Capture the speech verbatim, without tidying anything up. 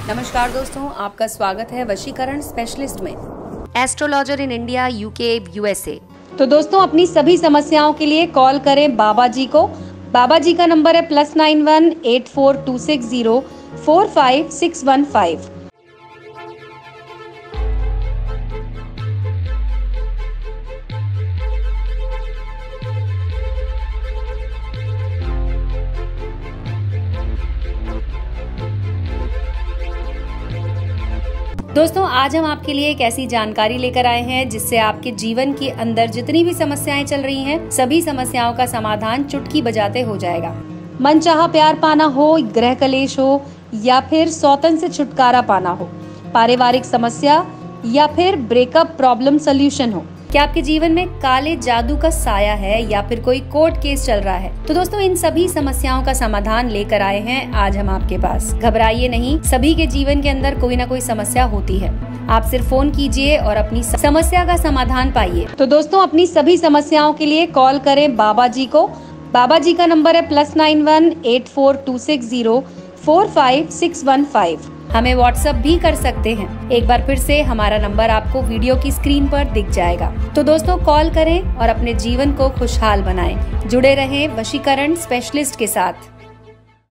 नमस्कार दोस्तों, आपका स्वागत है वशीकरण स्पेशलिस्ट में। Astrologer in India, UK, USA. तो दोस्तों, अपनी सभी समस्याओं के लिए कॉल करें बाबा जी को। बाबा जी का नंबर है plus nine one eight four two six zero four five six one five. दोस्तों, आज हम आपके लिए एक ऐसी जानकारी लेकर आए हैं जिससे आपके जीवन के अंदर जितनी भी समस्याएं चल रही हैं, सभी समस्याओं का समाधान चुटकी बजाते हो जाएगा। मनचाहा प्यार पाना हो, ग्रह कलेश हो या फिर सौतन से छुटकारा पाना हो, पारिवारिक समस्या या फिर ब्रेकअप प्रॉब्लम सॉल्यूशन हो, क्या आपके जीवन में काले जादू का साया है या फिर कोई कोर्ट केस चल रहा है, तो दोस्तों इन सभी समस्याओं का समाधान लेकर आए हैं आज हम आपके पास। घबराइए नहीं, सभी के जीवन के अंदर कोई ना कोई समस्या होती है। आप सिर्फ फोन कीजिए और अपनी समस्या का समाधान पाइए। तो दोस्तों, अपनी सभी समस्याओं के लिए कॉल करें बाबा जी को। बाबा जी का नंबर है plus nine one eight four two six zero four five six one five. हमें व्हाट्सएप भी कर सकते हैं। एक बार फिर से हमारा नंबर आपको वीडियो की स्क्रीन पर दिख जाएगा। तो दोस्तों, कॉल करें और अपने जीवन को खुशहाल बनाएं। जुड़े रहें वशीकरण स्पेशलिस्ट के साथ।